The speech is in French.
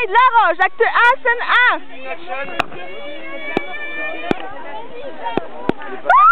waterslide, la roche, acte 1, scène 1. Action.